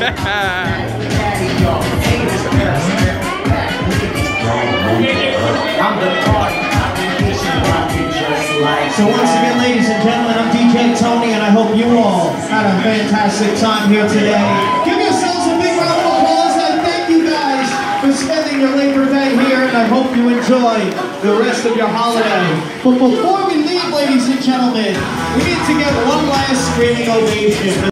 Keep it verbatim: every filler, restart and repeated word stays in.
So once again, ladies and gentlemen, I'm D J Tony, and I hope you all had a fantastic time here today. Give yourselves a big round of applause, and thank you guys for spending your Labor Day here, and I hope you enjoy the rest of your holiday. But before we leave, ladies and gentlemen, we need to get one last screaming ovation.